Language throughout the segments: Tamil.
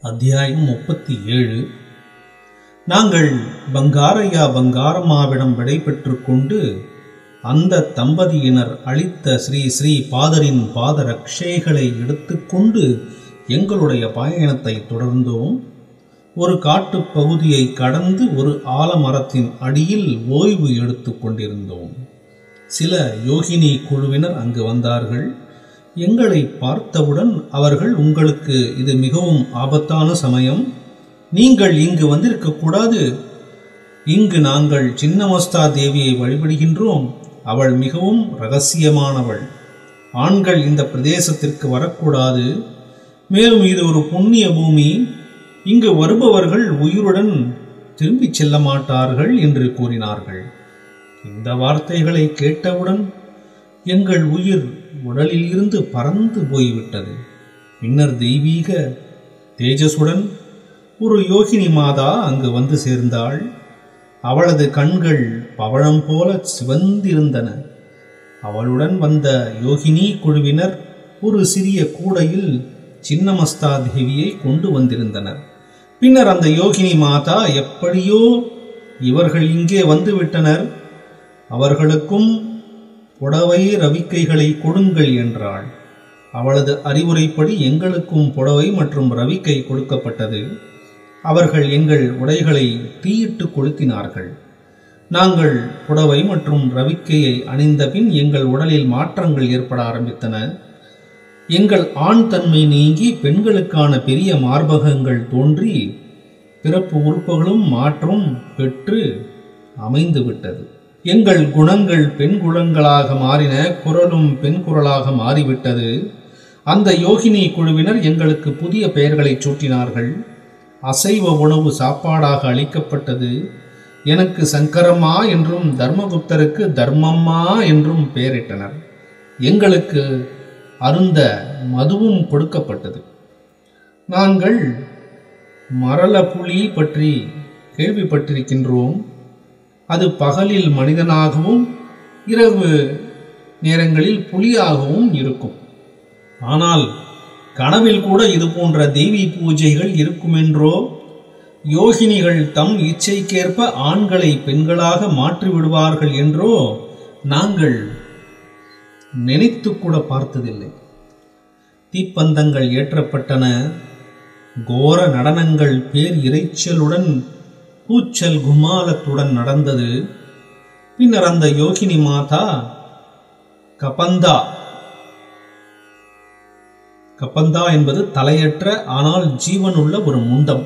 அத்தியாயம் 37. நாங்கள் பங்காரையா பங்காரம்மாவிடம் விடை பெற்று கொண்டு அந்த தம்பதியினர் அளித்த ஸ்ரீ ஸ்ரீ பாதரின் பாத ரக்ஷைகளை எடுத்துக்கொண்டு எங்களுடைய பயணத்தை தொடர்ந்தோம். ஒரு காட்டுப் பகுதியை கடந்து ஒரு ஆலமரத்தின் அடியில் ஓய்வு எடுத்து கொண்டிருந்தோம். சில யோகினி குழுவினர் அங்கு வந்தார்கள். எங்களை பார்த்தவுடன் அவர்கள், உங்களுக்கு இது மிகவும் ஆபத்தான சமயம், நீங்கள் இங்கு வந்திருக்கக்கூடாது. இங்கு நாங்கள் சின்னமஸ்தா தேவியை வழிபடுகின்றோம். அவள் மிகவும் இரகசியமானவள். ஆண்கள் இந்த பிரதேசத்திற்கு வரக்கூடாது. மேலும் இது ஒரு புண்ணிய பூமி. இங்கு வருபவர்கள் உயிருடன் திரும்பிச் செல்ல மாட்டார்கள் என்று கூறினார்கள். இந்த வார்த்தைகளை கேட்டவுடன் எங்கள் உயிர் உடலில் இருந்து பறந்து போய்விட்டது. பின்னர் தெய்வீக தேஜசுடன் ஒரு யோகினி மாதா அங்கு வந்து சேர்ந்தாள். அவளது கண்கள் பவழம் போல சிவந்திருந்தன. அவளுடன் வந்த யோகினி குழுவினர் ஒரு சிறிய கூடையில் சின்னமஸ்தா தேவியை கொண்டு வந்திருந்தனர். பின்னர் அந்த யோகினி மாதா, எப்படியோ இவர்கள் இங்கே வந்துவிட்டனர், அவர்களுக்கும் புடவை ரவிக்கைகளை கொடுங்கள் என்றாள். அவளது அறிவுரைப்படி எங்களுக்கும் புடவை மற்றும் ரவிக்கை கொடுக்கப்பட்டது. அவர்கள் எங்கள் உடைகளை தீயிட்டு கொளுத்தினார்கள். நாங்கள் புடவை மற்றும் ரவிக்கையை அணிந்த பின் எங்கள் உடலில் மாற்றங்கள் ஏற்பட ஆரம்பித்தன. எங்கள் ஆண் தன்மை நீங்கி பெண்களுக்கான பெரிய மார்பகங்கள் தோன்றி பிறப்பு உறுப்புகளும் மாற்றம் பெற்று அமைந்துவிட்டது. எங்கள் குணங்கள் பெண் குணங்களாக மாறின. குரலும் பெண் குரலாக மாறிவிட்டது. அந்த யோகினி குழுவினர் எங்களுக்கு புதிய பெயர்களை சூட்டினார்கள். அசைவ உணவு சாப்பாடாக அளிக்கப்பட்டது. எனக்கு சங்கரம்மா என்றும் தர்மகுப்தருக்கு தர்மம்மா என்றும் பெயரிட்டனர். எங்களுக்கு அருந்த மதுவும் கொடுக்கப்பட்டது. நாங்கள் மரள புலி பற்றி கேள்விப்பட்டிருக்கின்றோம். அது பகலில் மனிதனாகவும் இரவு நேரங்களில் புலியாகவும் இருக்கும். ஆனால் கனவில் கூட இது போன்ற தேவி பூஜைகள் இருக்குமென்றோ, யோகினிகள் தம் இச்சைக்கேற்ப ஆண்களை பெண்களாக மாற்றிவிடுவார்கள் என்றோ நாங்கள் நினைத்து கூட பார்த்ததில்லை. தீப்பந்தங்கள் ஏற்றப்பட்டன. கோர நடனங்கள் பேர் இறைச்சலுடன் கூச்சல் குமாலத்துடன் நடந்தது. பின்னர் அந்த யோகினி மாதா கபந்தா என்பது தலையற்ற ஆனால் ஜீவனுள்ள ஒரு முண்டம்.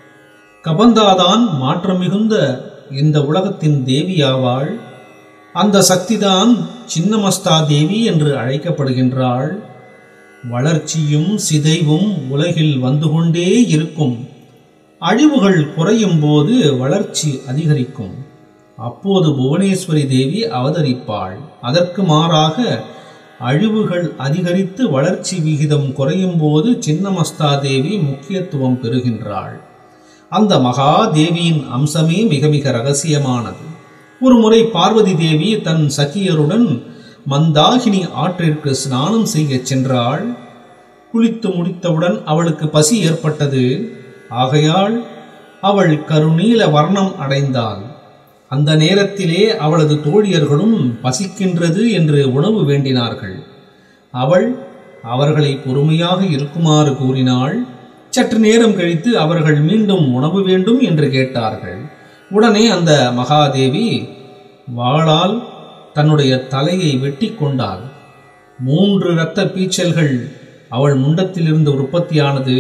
கபந்தாதான் மாற்றம் மிகுந்த இந்த உலகத்தின் தேவியாவாள். அந்த சக்திதான் சின்னமஸ்தா தேவி என்று அழைக்கப்படுகின்றாள். வளர்ச்சியும் சிதைவும் உலகில் வந்து கொண்டே இருக்கும். அழிவுகள் குறையும் போது வளர்ச்சி அதிகரிக்கும். அப்போது புவனேஸ்வரி தேவி அவதரிப்பாள். அதற்கு மாறாக அழிவுகள் அதிகரித்து வளர்ச்சி விகிதம் குறையும் போது சின்னமஸ்தா தேவி முக்கியத்துவம் பெறுகின்றாள். அந்த மகா தேவியின் அம்சமே மிக மிக இரகசியமானது. ஒரு முறை பார்வதி தேவி தன் சகியருடன் மந்தாகினி ஆற்றிற்கு ஸ்நானம் செய்ய சென்றாள். குளித்து முடித்தவுடன் அவளுக்கு பசி ஏற்பட்டது. ஆகையால் அவள் கருநீல வர்ணம் அடைந்தாள். அந்த நேரத்திலே அவளது தோழியர்களும் பசிக்கின்றது என்று உணவு வேண்டினார்கள். அவள் அவர்களை பொறுமையாக இருக்குமாறு கூறினாள். சற்று நேரம் கழித்து அவர்கள் மீண்டும் உணவு வேண்டும் என்று கேட்டார்கள். உடனே அந்த மகாதேவி வாளால் தன்னுடைய தலையை வெட்டி கொண்டாள். 3 இரத்த பீச்சல்கள் அவள் முண்டத்திலிருந்து உற்பத்தியானது.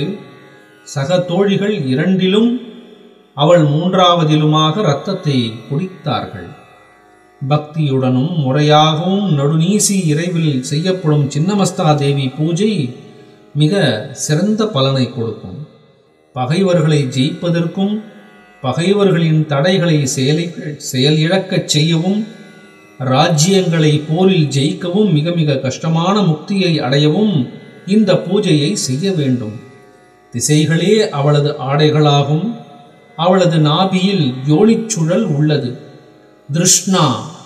சக தோழிகள் 2லும் அவள் 3வதிலுமாக இரத்தத்தை குடித்தார்கள். பக்தியுடனும் முறையாகவும் நடுநீசி இறைவில் செய்யப்படும் சின்னமஸ்தா தேவி பூஜை மிக சிறந்த பலனை கொடுக்கும். பகைவர்களை ஜெயிப்பதற்கும் பகைவர்களின் தடைகளை செயலிழக்கச் செய்யவும் ராஜ்யங்களை போரில் ஜெயிக்கவும் மிக மிக கஷ்டமான முக்தியை அடையவும் இந்த பூஜையை செய்ய வேண்டும். திசைகளே அவளது ஆடைகளாகும். அவளது நாபியில் யோனிச்சுழல் உள்ளது. திருஷ்ணா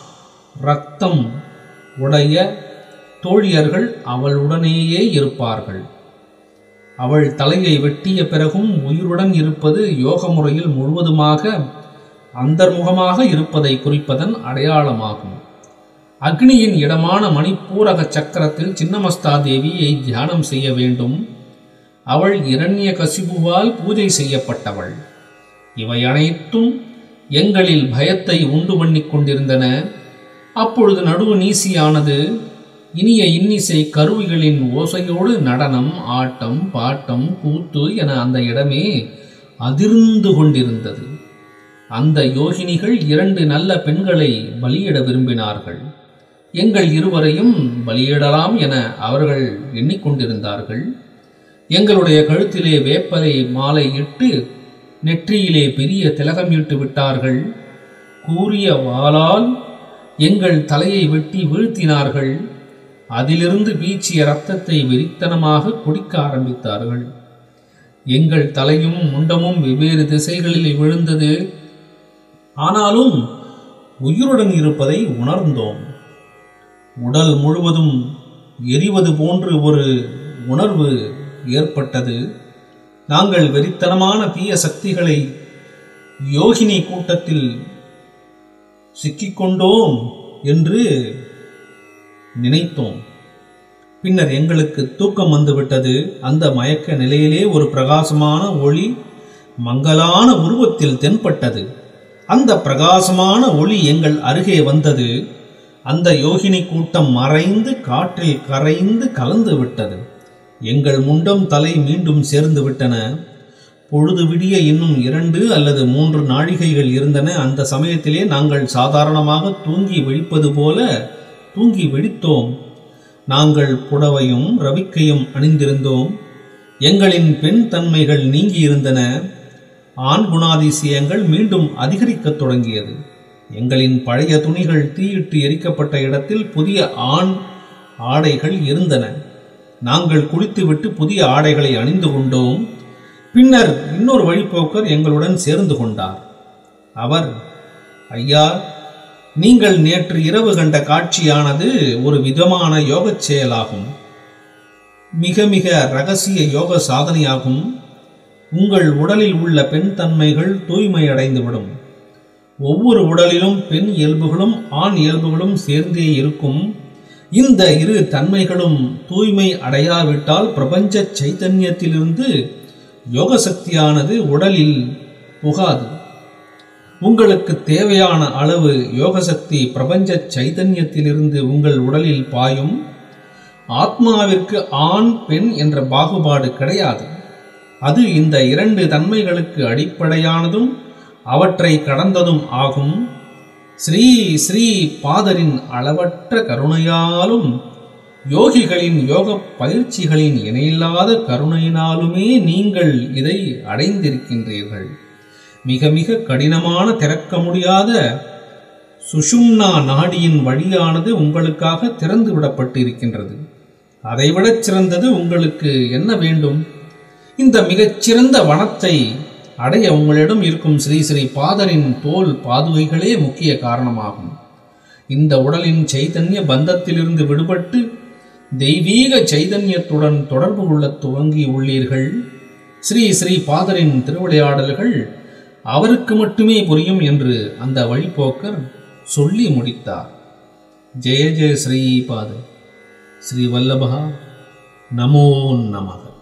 இரத்தம் உடைய தோழியர்கள் அவளுடனேயே இருப்பார்கள். அவள் தலையை வெட்டிய பிறகும் உயிருடன் இருப்பது யோக முறையில் முழுவதுமாக அந்தர்முகமாக இருப்பதை குறிப்பதன் அடையாளமாகும். அக்னியின் இடமான மணிப்பூரக சக்கரத்தில் சின்னமஸ்தா தேவியை தியானம் செய்ய வேண்டும். அவள் இரண்ய கசிபுவால் பூஜை செய்யப்பட்டவள். இவை அனைத்தும் எங்களில் பயத்தை உண்டு பண்ணிக் கொண்டிருந்தன. அப்பொழுது நடுவு நீசியானது. இனிய இன்னிசை கருவிகளின் ஓசையோடு நடனம், ஆட்டம், பாட்டம், கூத்து என அந்த இடமே அதிர்ந்து கொண்டிருந்தது. அந்த யோகினிகள் 2 நல்ல பெண்களை பலியிட விரும்பினார்கள். எங்கள் இருவரையும் பலியிடலாம் என அவர்கள் எண்ணிக்கொண்டிருந்தார்கள். எங்களுடைய கழுத்திலே வேப்பலை மாலை இட்டு நெற்றியிலே பெரிய திலகமிட்டு விட்டார்கள். கூரிய வாளால் எங்கள் தலையை வெட்டி வீழ்த்தினார்கள். அதிலிருந்து வீச்சிய இரத்தத்தை வெறித்தனமாக குடிக்க ஆரம்பித்தார்கள். எங்கள் தலையும் முண்டமும் வெவ்வேறு திசைகளில் விழுந்தது. ஆனாலும் உயிருடன் இருப்பதை உணர்ந்தோம். உடல் முழுவதும் எரிவது போன்று ஒரு உணர்வு ஏற்பட்டது. நாங்கள் வெறித்தனமான தீய சக்திகளை யோகினி கூட்டத்தில் சிக்கிக்கொண்டோம் என்று நினைத்தோம். பின்னர் எங்களுக்கு தூக்கம் வந்துவிட்டது. அந்த மயக்க நிலையிலே ஒரு பிரகாசமான ஒளி மங்கலான உருவத்தில் தென்பட்டது. அந்த பிரகாசமான ஒளி எங்கள் அருகே வந்தது. அந்த யோகினி கூட்டம் மறைந்து காற்றில் கரைந்து கலந்து விட்டது. எங்கள் முண்டம் தலை மீண்டும் சேர்ந்து விட்டன. பொழுது விடிய இன்னும் 2 அல்லது 3 நாழிகைகள் இருந்தன. அந்த சமயத்திலே நாங்கள் சாதாரணமாக தூங்கி விழிப்பது போல தூங்கி விழித்தோம். நாங்கள் புடவையும் ரவிக்கையும் அணிந்திருந்தோம். எங்களின் பெண் தன்மைகள் நீங்கியிருந்தன. ஆண் குணாதிசயங்கள் மீண்டும் அதிகரிக்கத் தொடங்கியது. எங்களின் பழைய துணிகள் தீயிட்டு எரிக்கப்பட்ட இடத்தில் புதிய ஆண் ஆடைகள் இருந்தன. நாங்கள் குளித்துவிட்டு புதிய ஆடைகளை அணிந்து கொண்டோம். பின்னர் இன்னொரு வழிப்போக்கர் எங்களுடன் சேர்ந்து கொண்டார். அவர், ஐயா, நீங்கள் நேற்று இரவு கண்ட காட்சியானது ஒரு விதமான யோகச் செயலாகும். மிக மிக ரகசிய யோக சாதனையாகும். உங்கள் உடலில் உள்ள பெண் தன்மைகள் தூய்மையடைந்துவிடும். ஒவ்வொரு உடலிலும் பெண் இயல்புகளும் ஆண் இயல்புகளும் சேர்ந்தே இருக்கும். இந்த 2 தன்மைகளும் தூய்மை அடையாவிட்டால் பிரபஞ்ச சைத்தன்யத்திலிருந்து யோக சக்தியானது உடலில் புகாது. உங்களுக்கு தேவையான அளவு யோக சக்தி பிரபஞ்ச சைதன்யத்திலிருந்து உங்கள் உடலில் பாயும். ஆத்மாவிற்கு ஆண் பெண் என்ற பாகுபாடு கிடையாது. அது இந்த 2 தன்மைகளுக்கு அடிப்படையானதும் அவற்றை கடந்ததும் ஆகும். ஸ்ரீ ஸ்ரீ பாதரின் அளவற்ற கருணையாலும் யோகிகளின் யோக பயிற்சிகளின் இணையில்லாத கருணையினாலுமே நீங்கள் இதை அடைந்திருக்கின்றீர்கள். மிக மிக கடினமான திறக்க முடியாத சுஷும்னா நாடியின் வழியானது உங்களுக்காக திறந்து விடப்பட்டிருக்கின்றது. அதைவிடச் சிறந்தது உங்களுக்கு என்ன வேண்டும்? இந்த மிகச்சிறந்த வனத்தை அடைய உங்களிடம் இருக்கும் ஸ்ரீ ஸ்ரீ பாதரின் தோல் பாதுகைகளே முக்கிய காரணமாகும். இந்த உடலின் சைதன்ய பந்தத்திலிருந்து விடுபட்டு தெய்வீக சைதன்யத்துடன் தொடர்பு கொள்ள துவங்கி உள்ளீர்கள். ஸ்ரீ ஸ்ரீ பாதரின் திருவிளையாடல்கள் அவருக்கு மட்டுமே புரியும் என்று அந்த வழிபோக்கர் சொல்லி முடித்தார். ஜெய ஜெய ஸ்ரீ பாத ஸ்ரீ வல்லபா நமோ நமக.